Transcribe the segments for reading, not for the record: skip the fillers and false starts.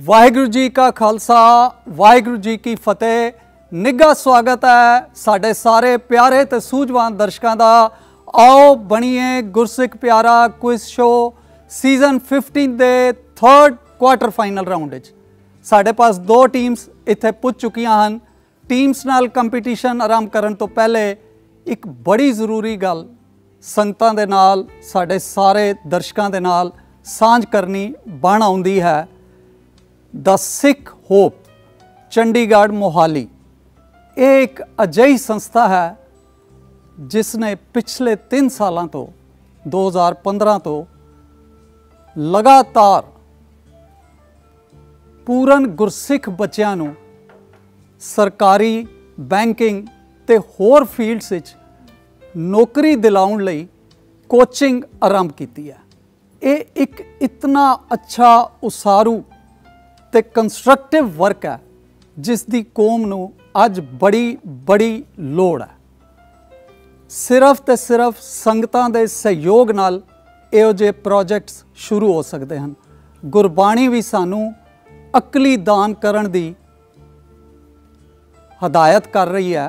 वाहिगुरू जी का खालसा वाहिगुरू जी की फतेह। निघा स्वागत है साढ़े सारे प्यारे ते सूझवान दर्शकों का आओ बनिए गुरसिख प्यारा क्विज शो सीजन 15 के थर्ड क्वार्टर फाइनल राउंड। साढ़े पास दो टीम्स इत्थे पुज चुकियां हैं। टीम्स नाल कंपीटीशन आरंभ करन तो पहले एक बड़ी जरूरी गल संगतां दे नाल साढ़े सारे दर्शकों दे नाल सांझ करनी बन आउंदी है। द सिख होप चंडीगढ़ मोहाली एक अजिही संस्था है जिसने पिछले 3 सालों तो 2015 तो लगातार पूरन गुरसिख बच्चों नूं सरकारी बैंकिंग ते होर फील्ड्स विच नौकरी दिलाउण लई कोचिंग आरंभ की है। ये एक इतना अच्छा उसारू ते कंस्ट्रक्टिव वर्क है जिस दी कौम नूं अज बड़ी बड़ी लोड़ है। सिर्फ ते सिर्फ संगतां दे सहयोग नाल इहो जे प्रोजेक्ट्स शुरू हो सकते हैं। गुरबाणी भी सानू अकली दान करन दी हदायत कर रही है।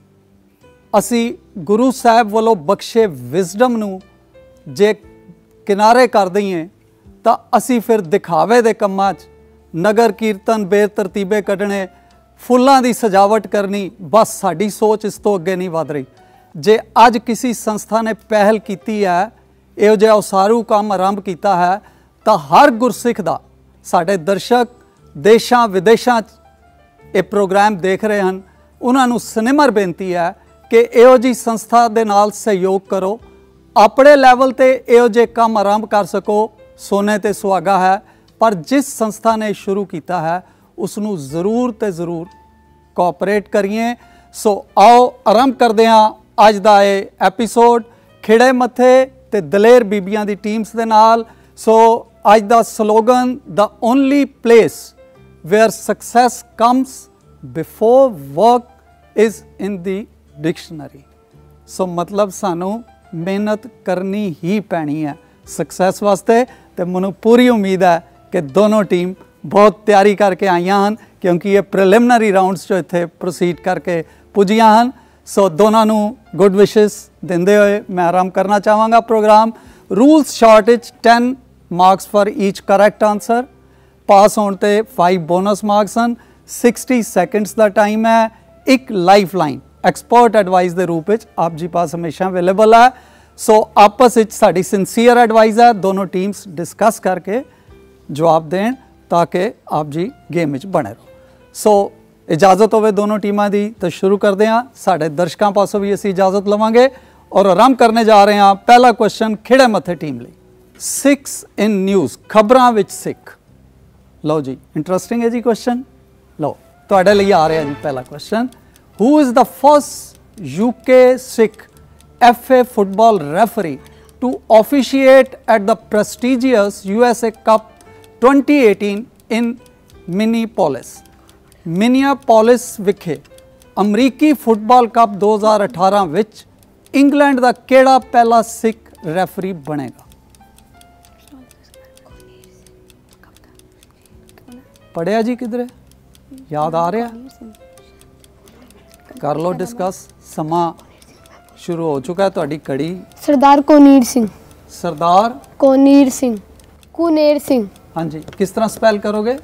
असी गुरु साहब वालों बख्शे विजडम नूं जे किनारे कर दईए तो असी फिर दिखावे दे कम्मां च नगर कीर्तन बेतरतीबे कढ़ने फुल्लां दी सजावट करनी बस साड़ी सोच इस तो अगे नहीं वध रही। जे अज किसी संस्था ने पहल की है इहो जिहा उसारू काम आरंभ किया है तो हर गुरसिख दा साडे दर्शक देशां विदेशां ये प्रोग्राम देख रहे हैं उन्हां नूं सनिमर बेनती है कि इहो जी संस्था दे नाल सहयोग करो। अपने लैवल ते इहो जे काम आरंभ कर सको सोने ते सुहागा है। पर जिस संस्था ने शुरू किया है उसनूं जरूर ते जरूर कोऑपरेट करिए। सो आओ आरंभ करते हैं अज का ये एपीसोड खिड़े मत्थे ते दलेर बीबियां दी टीम्स दे नाल। सो अज का slogan the only place where success comes before work is in the dictionary. So मतलब सानू मेहनत करनी ही पैनी है सक्सैस वास्ते। तो मैनू पूरी उम्मीद है कि दोनों टीम बहुत तैयारी करके आईयां हैं क्योंकि ये प्रिलिमिनरी राउंड्स जो इत्थे प्रोसीड करके पुजियां हैं। सो दोनों नू गुड विशेस देंदे हुए मैं आरंभ करना चाहांगा programme. Rules short each 10 marks for each correct answer. पास होने ते 5 बोनस मार्क्स हैं। 60 सेकंड्स का टाइम है। एक लाइफ लाइन एक्सपर्ट एडवाइस के रूप में आप जी पास हमेशा अवेलेबल है। सो आपस में साड़ी सिंसीयर एडवाइस है दोनों टीम्स डिस्कस करके जवाब दें ताकि आप जी गेम में बने रहो। सो इजाज़त होवे दोनों टीमां दी तो शुरू करते हैं। साढ़े दर्शकों पासों भी असी इजाज़त लवांगे और आरंभ करने जा रहे हैं। पहला क्वेश्चन खिड़े मत्थे टीम लिए। 6 इन न्यूज़ खबरां विच सिख। लो जी इंटरस्टिंग है जी क्वेश्चन। लो तुहाडे लिए आ रहा है जी पहला question. Who is the first UK Sikh FA football referee to officiate at the prestigious USA Cup 2018 in Minneapolis विखे अमरीकी फुटबॉल कप 2018 विच इंग्लैंड का केड़ा पहला सिख रेफरी बनेगा? पढ़िया जी किधरे याद आ रहा? कर लो डिस्कस। समा शुरू हो चुका है ਤੁਹਾਡੀ कड़ी। सरदार कोनीर सिंह। सरदार कोनीर सिंह। कुनेर सिंह। हाँ जी किस तरह स्पेल करोगे?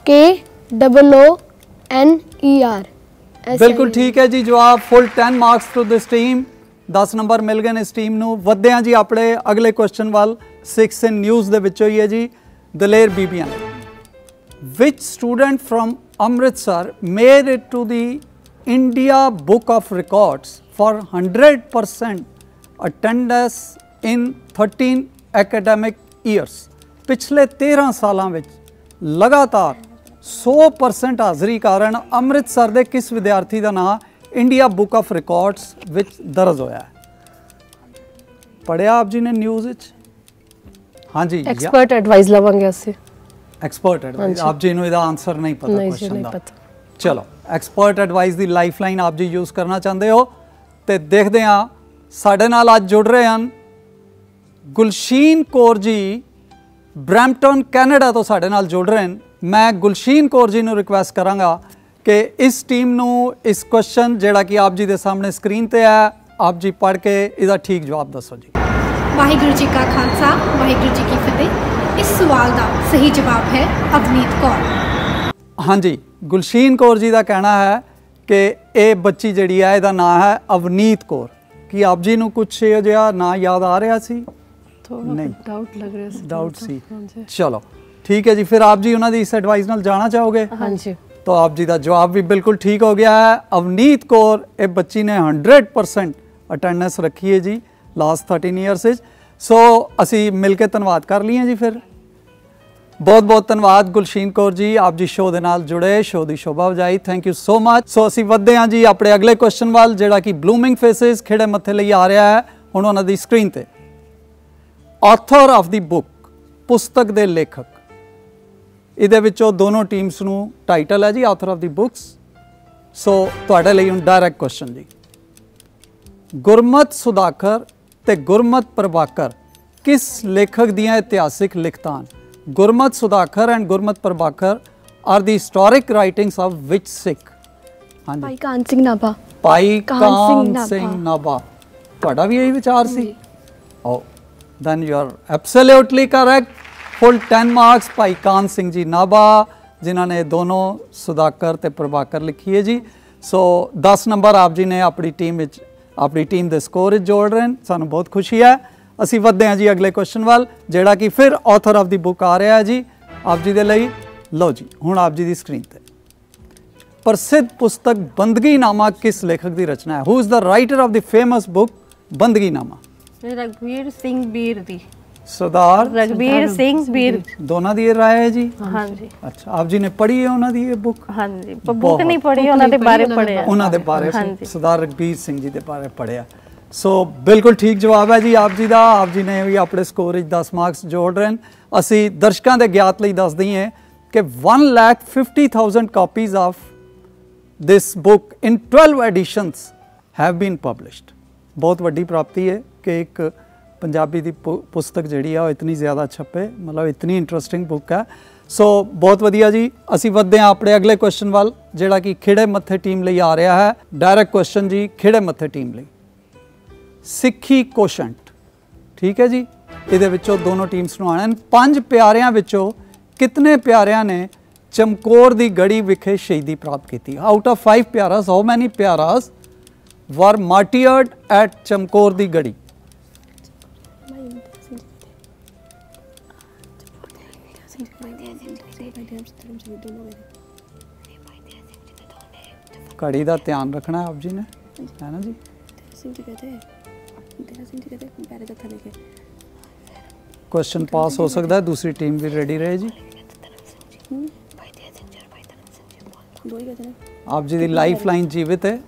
KOONER। बिल्कुल ठीक है जी जवाब। Full 10 marks to this team. 10 number मिल गए इस टीम नूं। वधदे हां जी अपने अगले क्वेश्चन वाल। 6 इन न्यूज़ दे विचों ही है जी Daler Bibiyan. Which student from Amritsar made it to the India book of records for 100% attendance in 13 academic years। पिछले 13 सालों में लगातार 100% हाज़री कारण अमृतसर के किस विद्यार्थी का नाम इंडिया बुक ऑफ रिकॉर्ड्स विच दर्ज होया है? पढ़िया आप जी ने न्यूज़? हाँ जी एक्सपर्ट एडवाइस लवांगे उससे। एक्सपर्ट एडवाइस आप जी इहदा आंसर नहीं पता क्वेश्चन दा। चलो एक्सपर्ट एडवाइस दी लाइफ लाइन आप जी यूज़ करना चाहते हो तो देखते हैं। साढ़े नाल अज जुड़ रहे हैं गुलशीन कौर जी ब्रैम्पटन कैनेडा तो साढ़े नाल जुड़ रहे हैं। मैं गुलशीन कौर जी ਨੂੰ रिक्वेस्ट करांगा कि इस टीम ਨੂੰ इस क्वेश्चन ਜਿਹੜਾ कि आप जी ਦੇ सामने स्क्रीन ਤੇ है आप जी पढ़ के इसका ठीक जवाब दसो जी। वाहिगुरू जी का खालसा वाहिगुरू जी की फतेह। इस सवाल का सही जवाब है अवनीत कौर। हाँ जी, गुलशीन कौर जी का कहना है कि ये बच्ची जी है इसका नाम है अवनीत कौर। कि आप जी को कुछ जिहा ना याद आ रहा सी? नहीं, डाउट लग रहा है। डाउट सी। चलो ठीक है जी, फिर आप जी उन्होंने इस एडवाइस नाल जाना चाहोगे? हाँ जी। तो आप जी का जवाब भी बिल्कुल ठीक हो गया है। अवनीत कौर ये बच्ची ने 100% अटेंडेंस रखी है जी लास्ट 13 ईयर्स। सो असी मिल के धन्यवाद कर लिए जी। फिर बहुत बहुत धन्यवाद गुलशीन कौर जी, आप जी शो के नाल जुड़े, शो की शोभा बजाई, thank you so much. So असी वधदे हां जी अपने अगले क्वेश्चन वाल जिहड़ा कि ब्लूमिंग फेसिस खिड़े मत्थे लई आ रहा है हुण उन्हां दी स्क्रीन ते। ऑथर ऑफ द बुक, पुस्तक के लेखक, इहदे विचों दोनों टीम्स नूं टाइटल है जी author of the books. So तुहाडे लई हुण डायरैक्ट क्वेश्चन जी, गुरमत सुधाकर ते गुरमत प्रभाकर किस लेखक दियां इतिहासिक लिखतां? Gurmat Sudhakar and Gurmat Prabhakar are the historic writings of which Sikh? हाँ जी, भाई कान सिंह नाभा। भाई कान कान सिंह सिंह नाभा। तुहाडा भी यही विचार सी? Oh then you are absolutely correct. Full 10 marks Bhai Kahn Singh ji Nabha, जिन्होंने दोनों सुधाकर ते प्रभाकर लिखी है जी। सो 10 नंबर आप जी ने अपनी टीम अपनी टीम के स्कोर जोड़ रहे हैं, सानू बहुत खुशी है। असी वधदे हां जी अगले क्वेश्चन वाल जिहड़ा कि फिर ऑथर ऑफ द बुक आ रहा है जी आप जी दे लई। लो जी हुण आप जी दी स्क्रीन ते प्रसिद्ध पुस्तक बंदगीनामा किस लेखक की रचना है? Who is the writer of the famous book Bandginama? रघुवीर सिंह बीर दी। सरदार रघुवीर सिंह बीर। दोनों दी राय है जी? हाँ जी। अच्छा, आप जी ने पढ़ी है उन्होंने ये बुक? हाँ जी, बुक नहीं पढ़ी, उन्होंने बारे पढ़े। उन्होंने बारे सरदार रघुवीर सिंह जी के बारे पढ़िया। सो बिल्कुल ठीक जवाब है जी आप जी का। आप जी ने भी अपने स्कोर 10 मार्क्स जोड़ रहे हैं। असी दर्शकों के ज्ञात लई दस दईए कि 1,50,000 copies of this book in 12 editions have been published. बहुत वड्डी प्राप्ति है कि एक पंजाबी की पुस्तक जी है इतनी ज़्यादा छपे, मतलब इतनी इंटरस्टिंग बुक है। सो बहुत वधिया जी। असी वधदे हां अपने अगले क्वेश्चन वाल जिहड़ा कि खिड़े मत्थे टीम लई आ रहा है। डायरैक्ट क्वेश्चन जी खिड़े मत्थे टीम लई, सिक्खी कोशंट, ठीक है जी। इहदे विचों दोनों टीम्स नूं आना। 5 प्यारियां विचों कितने प्यारियां ने चमकौर दी गढ़ी विखे शहीदी प्राप्त की? आउट ऑफ 5 प्यारास हाउ मैनी प्यारास were martyred at Chamkaur di Garhi? घड़ी का ध्यान रखना है आप जी ने, है ना जी? क्वेश्चन पास हो सकता है, दूसरी टीम भी रेडी रहे जी। आप जी दी लाइफ लाइन जीवित है।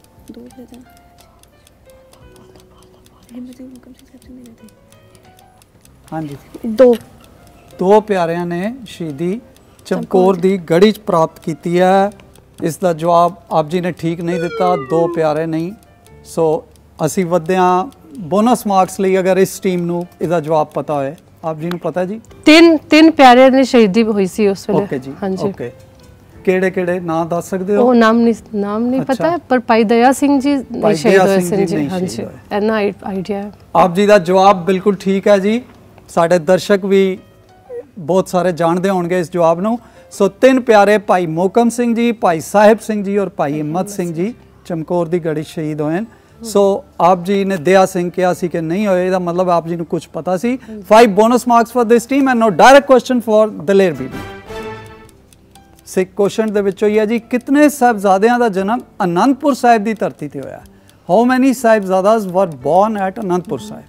हाँ जी, दो प्यारियां ने शहीदी चमकौर दी गढ़ी प्राप्त की है। इसका जवाब आप जी ने ठीक नहीं दिता, 2 प्यारे नहीं। सो असी वधदे हां बोनस मार्क्स लिए अगर इस टीम नूं इसका जवाब पता होए। आप जी नूं पता जी? तीन प्यारे ने शहीदी हुई सी उस वेले। ओके जी, हाँ जी। ओके, केड़े नाम दस सकते हो? वो नाम नहीं अच्छा। पता है, पर भाई दया सिंह जी भाई शहीद दया हुए सिंह सी जी। हाँ जी, इतना आइडिया है। आप जी का जवाब बिल्कुल ठीक है जी। साडे दर्शक भी बहुत सारे जानते होंगे इस जवाब नूं। सो 3 प्यारे भाई मोहकम सिंह जी, भाई साहिब सिंह जी और भाई हिम्मत सिंह जी चमकौर दी गढ़ी शहीद होए। सो आप जी ने दया सिंह कहा सी कि नहीं होए, मतलब आप जी ने कुछ पता सी। 5 bonus marks for this team and no direct question for Daler Bibi. Sikh question दे विचों ही है जी, कितने साहिबजादियां दा जन्म आनंदपुर साहिब दी धरती ते होया? How many Sahibzadas were born at Anandpur Sahib?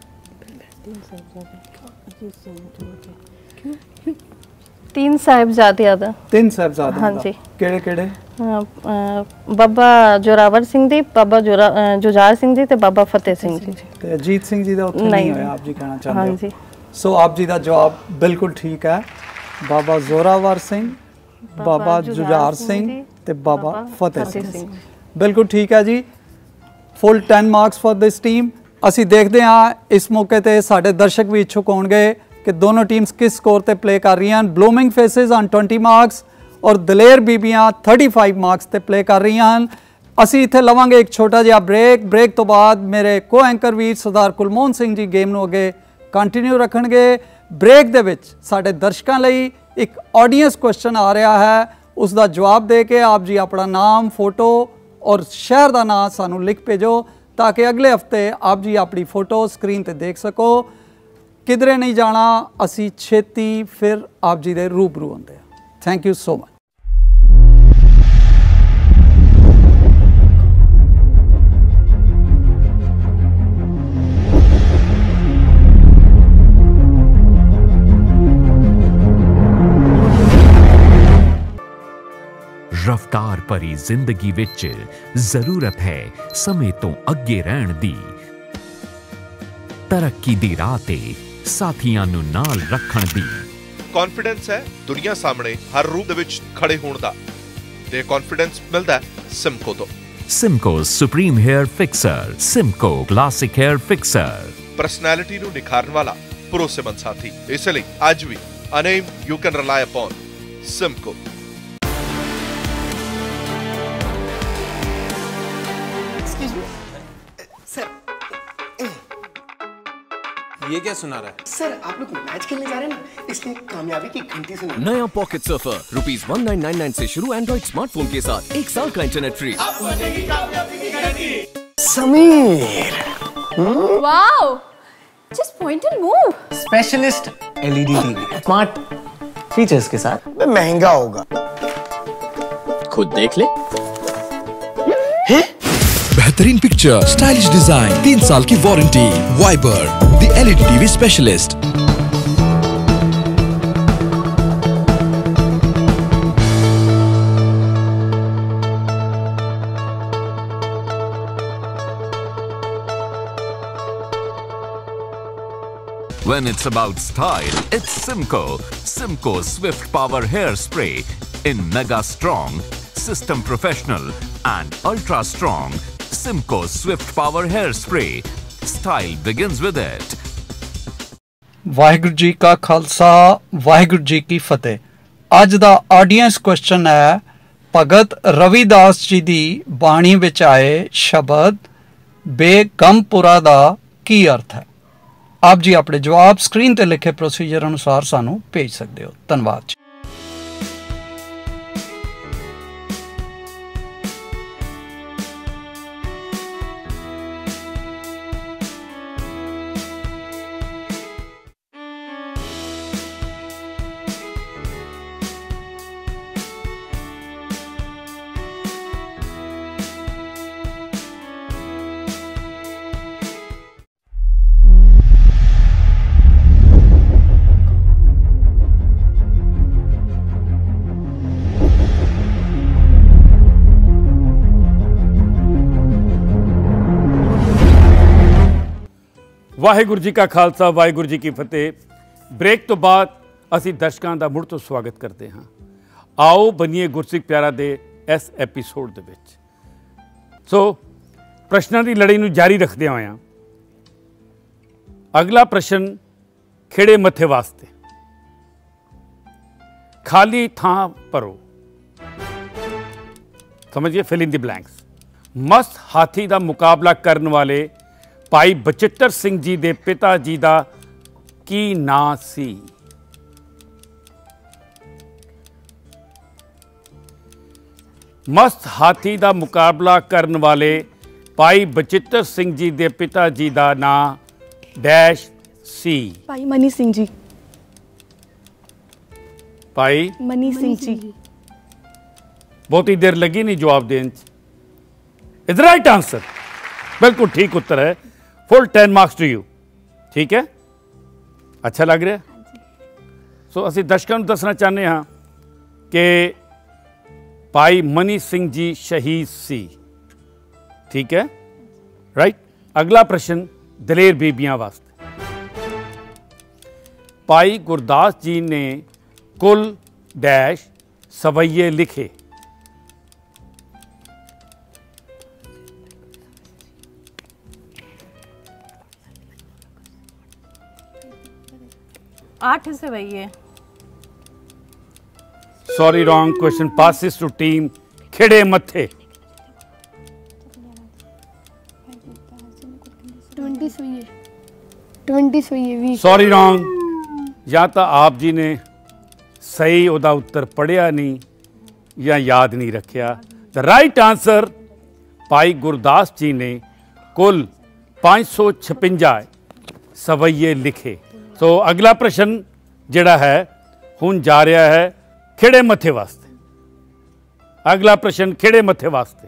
3 साहिबजादे आदा। 3 साहिबजादे। हाँ जी। केड़े? बाबा जोरावर सिंह जी, बाबा जुझार सिंह जी ते बाबा फतेह सिंह जी। ते अजीत सिंह जी दा उत्थे नहीं होया, आप जी कहना चाहते हो? हाँ जी। सो आप जी का जवाब बिल्कुल ठीक है। बाबा जोरावर सिंह, बाबा जुझार सिंह ते बाबा फतेह सिंह, बिल्कुल ठीक है जी। Full 10 marks for this team. असी देखते हाँ इस मौके ते साडे दर्शक भी इच्छुक होणगे कि दोनों टीम्स किस स्कोर ते प्ले कर रही हैं। ब्लूमिंग फेसिस ऑन 20 मार्क्स और दलेर बीबियां 35 मार्क्स ते प्ले कर रही हैं। असी इत्थे लवांगे एक छोटा जिहा ब्रेक तो बाद मेरे को एंकर वीर सरदार कुलमोहन सिंह जी गेम नूं अगे कंटिन्यू रखणगे। ब्रेक दे विच साडे दर्शकां लई एक ऑडियंस क्वेश्चन आ रहा है, उसका जवाब दे के आप जी अपना नाम, फोटो और शहर का नाम सानू लिख भेजो ताकि अगले हफ्ते आप जी अपनी फोटो स्क्रीन ते देख सको। किधरे नहीं जाना, असी छेती फिर आप जी दे रूबरू होंदे हैं। Thank you so much. रफ्तार भरी जिंदगी विच जरूरत है समय तो अगे रहन दी, तरक्की दी राह ते साथियां नू नाल रखण दी। कॉन्फिडेंस है दुनिया सामने हर रूप दे विच खड़े होण दा, ते कॉन्फिडेंस मिलदा है सिमको तो। Simco supreme hair fixer, Simco classic hair fixer, personality नू निखारन वाला भरोसेमंद साथी। इसलिए आज भी a name you can rely upon, Simco. Sir ये क्या सुना रहा है? सर आप लोग मैच खेलने जा रहे हैं ना, इसलिए कामयाबी की घंटी सुना। नया पॉकेट सर्फर ₹1999 से शुरू एंड्रॉइड स्मार्टफोन के साथ 1 साल का internet free. Sameer wow, just point and move. Specialist LED TV smart features के साथ। महंगा होगा, खुद देख ले। बेहतरीन पिक्चर, स्टाइलिश डिजाइन, 3 साल की warranty. Viber the LED TV specialist. When it's about style, it's Simco. Simco Swift Power Hairspray in Mega Strong, System Professional and Ultra Strong. Simco Swift Power Hairspray. Style begins with it. Waheguru ji का खालसा, वाहिगुरू जी की फतेह। अज दा audience question है, भगत रविदास जी दी बाणी विच आए शब्द बेगमपुरा दा की अर्थ है? आप जी अपने जवाब स्क्रीन ते लिखे प्रोसीजर अनुसार सानू भेज सकते हो। धन्यवाद जी। वाहिगुरू जी का खालसा, वाहिगुरू जी की फतेह। ब्रेक तो बाद असी दर्शकों का मुड़ तो स्वागत करते हाँ आओ बनीए गुरसिख प्यारा दे इस एपीसोड दे विच। सो प्रश्नों की लड़ाई नूं जारी रखते हुए अगला प्रश्न खिड़े मथे वास्ते। खाली थां भरो, समझिए, फिल इन द ब्लैंक्स। मस्त हाथी का मुकाबला करने वाले भाई बचित्र सिंह जी दे पिता जी का की नां सी? मस्त हाथी का मुकाबला करने वाले भाई बचित्र सिंह जी दे पिता जी का नां डैश सी। भाई मनी सिंह जी। भाई मनी सिंह जी। बहुती देर लगी नहीं जवाब देने। इज राइट आंसर, बिल्कुल ठीक उत्तर है। Full 10 marks to you. ठीक है, अच्छा लग रहा है। सो असी दर्शकों को दसना चाहते हाँ कि भाई मनी सिंह जी शहीद सी। ठीक है, राइट। अगला प्रश्न दलेर बीबियां वास्ते। भाई गुरदास जी ने कुल डैश सवैये लिखे? 8 से वही है। Sorry, wrong. Question passes to team Khede Mathe. 20 Savaiye 20 Savaiye 20 Sorry, wrong. ਜਾਂ ਤਾਂ ਆਪ ਜੀ ਨੇ ਸਹੀ ਉਹਦਾ ਉੱਤਰ ਪੜਿਆ ਨਹੀਂ ਜਾਂ ਯਾਦ ਨਹੀਂ ਰੱਖਿਆ। The right answer Bhai Gurdas ji ਨੇ ਕੁੱਲ 556 ਸਵਈਏ ਲਿਖੇ। ਸੋ ਅਗਲਾ ਪ੍ਰਸ਼ਨ ਜਿਹੜਾ ਹੈ ਹੁਣ ਜਾ ਰਿਹਾ ਹੈ ਖੇੜੇ ਮੱਥੇ ਵਾਸਤੇ। ਅਗਲਾ ਪ੍ਰਸ਼ਨ ਖੇੜੇ ਮੱਥੇ ਵਾਸਤੇ।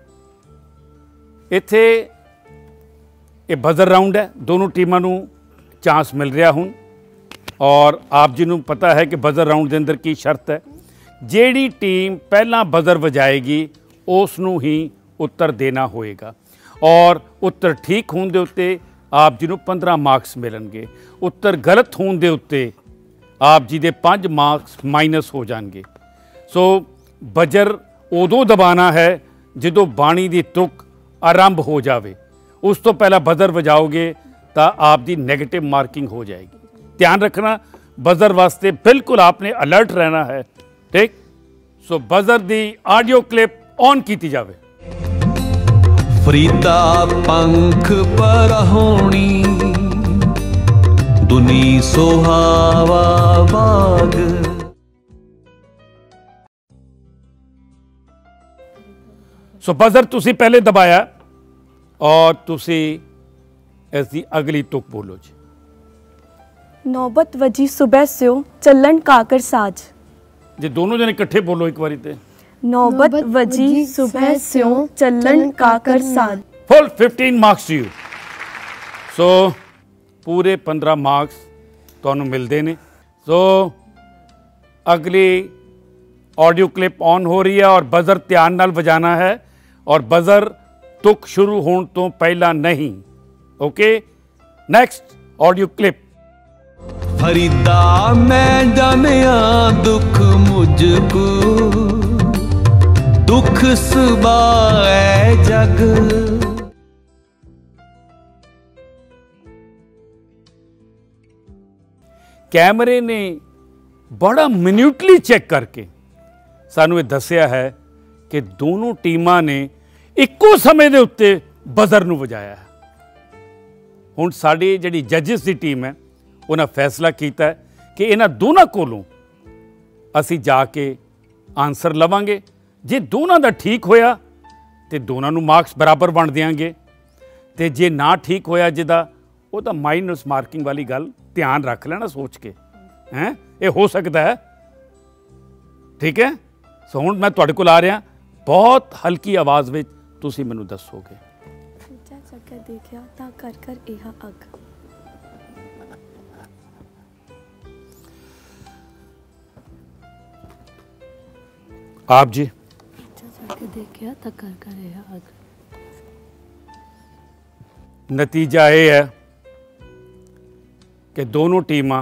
ਇੱਥੇ ਇਹ ਬਜ਼ਰ ਰਾਉਂਡ ਹੈ, ਦੋਨੋਂ ਟੀਮਾਂ ਨੂੰ ਚਾਂਸ ਮਿਲ ਰਿਹਾ ਹੁਣ। ਔਰ ਆਪ ਜੀ ਨੂੰ ਪਤਾ ਹੈ ਕਿ ਬਜ਼ਰ ਰਾਉਂਡ ਦੇ ਅੰਦਰ ਕੀ ਸ਼ਰਤ ਹੈ, ਜਿਹੜੀ ਟੀਮ ਪਹਿਲਾਂ ਬਜ਼ਰ ਵਜਾਏਗੀ ਉਸ ਨੂੰ ਹੀ ਉੱਤਰ ਦੇਣਾ ਹੋਏਗਾ। ਔਰ ਉੱਤਰ ਠੀਕ ਹੋਣ ਦੇ ਉੱਤੇ ਆਪ ਜੀ ਨੂੰ 15 ਮਾਰਕਸ ਮਿਲਣਗੇ। ਉੱਤਰ ਗਲਤ ਹੋਣ ਦੇ ਉੱਤੇ ਆਪ ਜੀ ਦੇ 5 ਮਾਰਕਸ ਮਾਈਨਸ ਹੋ ਜਾਣਗੇ। ਸੋ ਬਜ਼ਰ ਉਦੋਂ ਦਬਾਣਾ ਹੈ ਜਦੋਂ ਬਾਣੀ ਦੀ ਤੁਕ ਆਰੰਭ ਹੋ ਜਾਵੇ। ਉਸ ਤੋਂ ਪਹਿਲਾਂ ਬਜ਼ਰ ਵਜਾਓਗੇ ਤਾਂ ਆਪ ਦੀ ਨੈਗੇਟਿਵ ਮਾਰਕਿੰਗ ਹੋ ਜਾਏਗੀ। ਧਿਆਨ ਰੱਖਣਾ, ਬਜ਼ਰ ਵਾਸਤੇ ਬਿਲकुल आपने अलर्ट रहना है। ठीक, सो बजर दी ऑडियो क्लिप ऑन की जावे। फरीदा पंख पर होनी दुनी सोहावा बाग। सो बजर तुसी पहले दबाया और तुसी ऐसी अगली तुक बोलो जी। नौबत वजी सुबह स्यो चलन काकर साज। जे दोनों जने इकट्ठे बोलो एक बारी ते। नौबत वजी सुबह स्यो चलन काकर साज। Full 15 marks to you. So पूरे 15 मार्क्स ਤੁਹਾਨੂੰ ਮਿਲਦੇ ਨੇ। सो अगली ऑडियो क्लिप ऑन हो रही है और बजर ध्यान नाल बजाना है और बजर तुक शुरू होने तो पहला नहीं। Okay, next audio clip. Farida मैं जानिया दुख मुझको दुख सुबाए जग। कैमरे ने बड़ा मिन्यूटली चेक करके सानू दसिया है कि दोनों टीमां ने इक्को समय दे उत्ते बजर नू वजाया है। हुण साडी जिहड़ी जजिस दी टीम है उन्हें फैसला किया कि इन्हां दोनों कोलों असी जाके आंसर लवांगे। जे दोनों का ठीक होया तो दोनों नू मार्क्स बराबर वंड देंगे, तो जे ना ठीक होया जिदा वो तो माइनस मार्किंग वाली गल ध्यान रख लेना सोच के हैं, ये हो सकता है। ठीक है, सो हुण मैं तुहाडे कोल आ रहा, बहुत हल्की आवाज़ में तुसीं मैनूं दसोगे। देखिया ता कर कर इहा अग। आप जी देखिया ता कर कर इहा अग। नतीजा ये है कि दोनों टीमां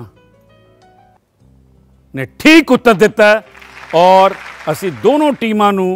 ने ठीक उत्तर दिता है और असी दोनों टीमां नू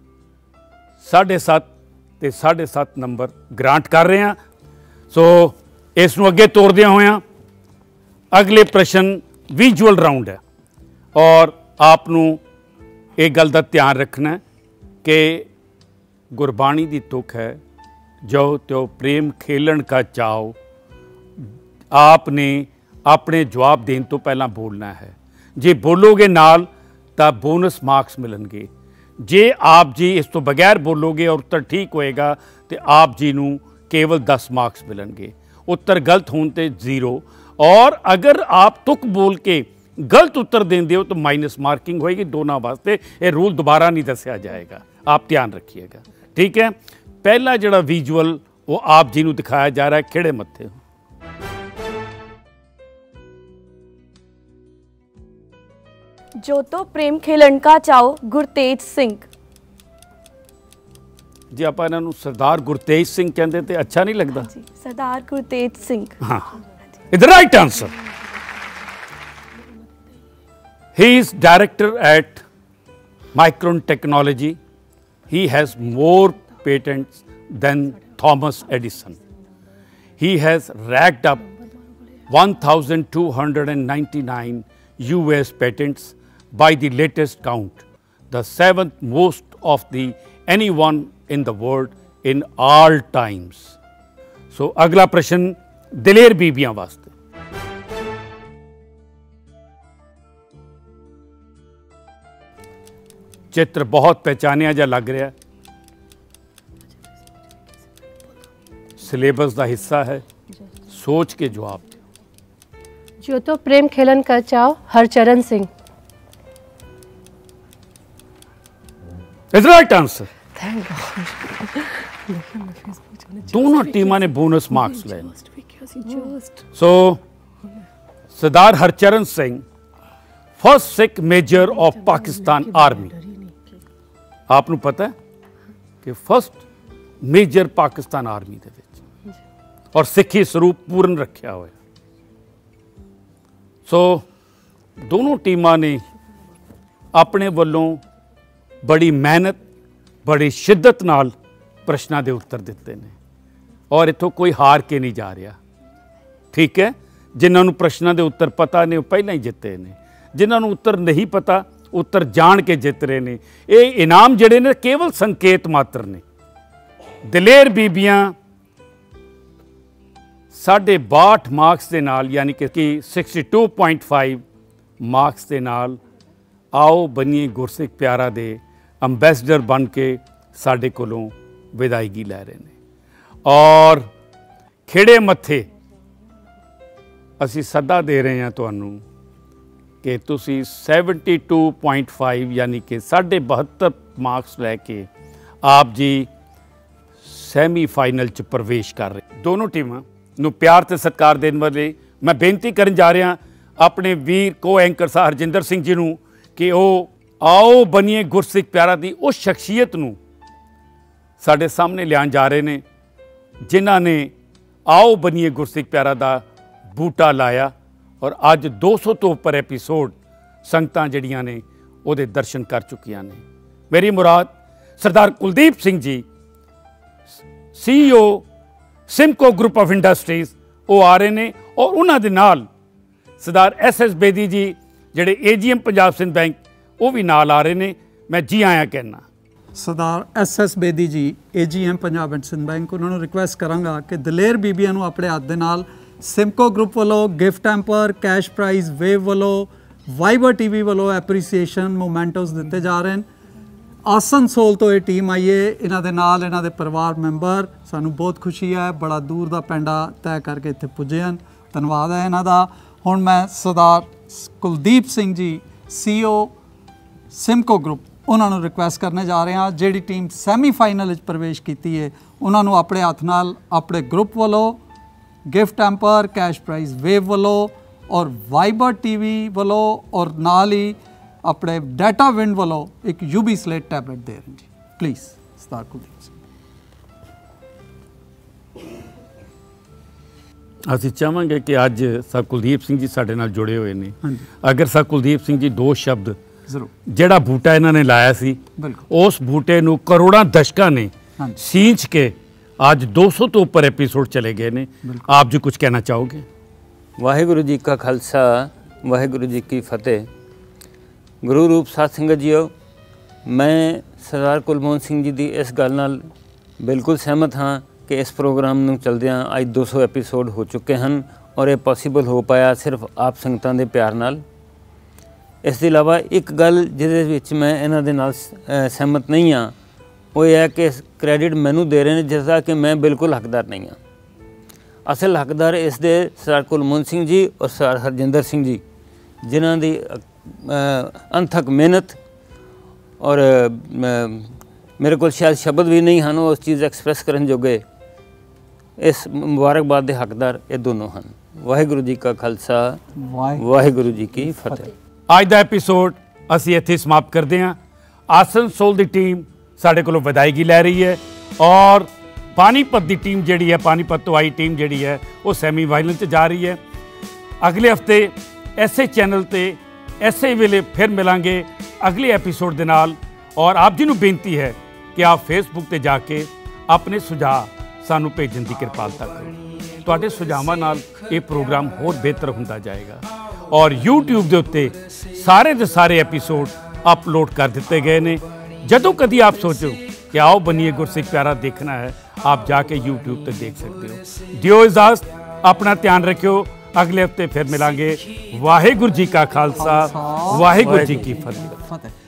7.5 ते 7.5 नंबर ग्रांट कर रहे हैं। सो इस नू अगे तोड़दियां होया अगले प्रश्न विजुअल राउंड है और आपनू एक गल का ध्यान रखना है कि गुरबाणी की तुक है जो त्यो प्रेम खेलन का चाओ। आपने अपने जवाब देने तो पहला बोलना है। जे बोलोगे नाल तो बोनस मार्क्स मिलेंगे। जे आप जी इस तो बगैर बोलोगे और उत्तर ठीक होएगा तो आप जी नू केवल 10 मार्क्स मिलेंगे। उत्तर गलत होने ते 0 और अगर आप तुक बोल के गलत उत्तर देंगे हो तो माइनस मार्किंग होएगी दोनों वास्ते। ये रूल दोबारा नहीं दसिया जाएगा, आप ध्यान रखिएगा। ठीक है, पहला जड़ा विजुअल वो आप जी नू दिखाया जा रहा है खिड़े मत्थे। जो तो प्रेम खेलन का चाओ गुरतेज सिंह। जी आप इन्हों सरदार गुरतेज सिंह कहते तो अच्छा नहीं लगता? जी, सरदार गुरतेज सिंह। हाँ, is the right answer. He is director at Micron Technology. He has more patents than Thomas Edison. He has racked up 1,299 US patents by the latest count, the 7th most of the anyone in the world in all times. So अगला प्रश्न दिलेर बीबियां वास्ते। चित्र बहुत पहचानिया जा लग रहा है, सिलेबस का हिस्सा है, सोच के जवाब दो। जो तो प्रेम खेलन का चाव Harcharan Singh. Is right answer. दोनों टीमां ने बोनस मार्क्स ले। So Sardar Harcharan Singh first Sikh major of Pakistan army. आपको पता है कि फर्स्ट मेजर पाकिस्तान आर्मी दे विच और सिखी स्वरूप पूर्ण रखा हुआ। सो दोनों टीमां ने अपने वालों बड़ी मेहनत बड़ी शिद्दत नाल प्रश्नों के उत्तर दिते हैं और इतों कोई हार के नहीं जा रहा। ठीक है, जिन्होंने प्रश्नों के उत्तर पता ने पहले ही जिते ने, जिन्होंने उत्तर नहीं पता उत्तर जान के जित रहे हैं। ये इनाम जिहड़े ने केवल संकेत मात्र ने। दलेर बीबियां 62 मार्क्स के नाल यानी कि 62.5 मार्क्स के नाल आओ बनीए गुरसिख प्यारा दे अंबैसडर बन के साडे कोलों विदायगी लै रहे हैं और खिड़े मत्थे असी सदा दे रहे हैं तुहानू कि तुसी 72.5 यानी कि 72 मार्क्स लैके आप जी सैमी फाइनल च प्रवेश कर रहे। दोनों टीमां नू प्यार ते सत्कार देने वाले मैं बेनती करन जा रहा अपने वीर को एंकर साह हरजिंदर सिंह जी नू कि वो आओ बनीए गुरसिख प्यारा दी उस शख्सियत नू साडे सामने लियान जा रहे ने जिन्हां ने आओ बनीए गुरसिख प्यारा दा बूटा लाया और अज 200 तो उपर एपीसोड संगतां जड़ियां ने उहदे दर्शन कर चुकियां ने। मेरी मुराद Sardar Kuldeep Singh ji CEO Simco group of industries वो आ रहे हैं और उन्हां दे नाल सरदार SS बेदी जी जिहड़े AGM पंजाब सिंध बैंक वो भी नाल आ रहे हैं। मैं जी आया कहना Sardar SS Bedi ji AGM Punjab and Sindh bank उन्होंने रिक्वेस्ट करांगा कि दलेर बीबियां नूं अपने हाथ दे नाल सिमको ग्रुप वालों gift hamper cash prize wave वालों वाइबर TV वालों एप्रीसीएशन मोमेंटोस दिते जा रहे हैं। आसनसोल तो ये टीम आई है, इन्हां दे नाल इन्हां दे परिवार मैंबर, सानू बहुत खुशी है, बड़ा दूर दा पेंडा तय करके इत्थे पुजे हैं, धन्नवाद है इन्हां दा। हुण मैं सरदार कुलदीप सिंह जी CEO सिमको ग्रुप उन्होंने रिक्वेस्ट करने जा रहे हैं जिहड़ी टीम सैमी फाइनल विच प्रवेश कीती है उन्होंने अपने हाथ नाल अपने ग्रुप वालों gift hamper cash prize wave वालों और वाइबर TV वालों और नाल ही अपने डाटा विंड वालों एक UB स्लेट टैबलेट दे रहे हैं जी। प्लीज़ सरदार कुलदीप सिंह। ਅਸੀਂ ਚਾਹਾਂਗੇ कि अज सर कुलदीप सिंह जी साडे नाल जुड़े हुए हैं। अगर सर कुलदीप सिंह जी दो शब्द ਜਿਹੜਾ बूटा इन्होंने लाया सी उस बूटे नूं करोड़ों दर्शकों ने सींच के आज 200 तो उपर एपीसोड चले गए ने। आप जी कुछ कहना चाहोगे? वाहिगुरु जी का खालसा वाहिगुरु जी की फतेह। गुरु रूप साध संगत जीओ, मैं सरदार कुलमोहन सिंह जी की इस गल नाल बिल्कुल सहमत हाँ कि इस प्रोग्राम नूं चलदियां अज 200 एपीसोड हो चुके हैं और ये पॉसीबल हो पाया सिर्फ आप संगतां दे प्यार नाल। इसके अलावा एक गल जिहदे विच मैं इन्हां दे नाल सहमत नहीं हाँ वो यह है कि क्रैडिट मैनू दे रहे हैं जिसका कि मैं बिल्कुल हकदार नहीं हाँ। असल हकदार इस दे सरदार कुलमोहन सिंह जी और सरदार हरजिंदर सिंह जी जिन्हां दी अनथक मेहनत और मेरे को शायद शब्द भी नहीं हैं उस चीज़ एक्सप्रैस करन जोगे। इस मुबारकबाद के हकदार ये दोनों हैं। वाहिगुरु जी का खालसा वाहिगुरु जी की फतेह। अज का एपीसोड असी इत्थे समाप्त करते हैं। आसनसोल की टीम साढ़े कोलों विदायगी लै रही है और पानीपत की टीम जिहड़ी है पानीपत तो आई टीम जिहड़ी है वो सैमी फाइनल च जा रही है। अगले हफ्ते ऐसे चैनल ते ऐसे वेले फिर मिलांगे अगले एपीसोड दे नाल। और आप जी नूं बेनती है कि आप फेसबुक ते जाके अपने सुझाव सानू भेजण दी किरपालता करो। तुहाडे सुझावां नाल ये प्रोग्राम होर बेहतर हुंदा जाएगा और यूट्यूब के उत्ते सारे के सारे एपीसोड अपलोड कर दिते गए ने। जदों कभी आप सोचो कि आओ बनिए गुरसिख प्यारा देखना है, आप जाके यूट्यूब पर देख सकते हो। दियो इजाजत, अपना ध्यान रखियो, अगले हफ्ते फिर मिलांगे। वाहेगुरु जी का खालसा, वाहेगुरु जी की फतेह।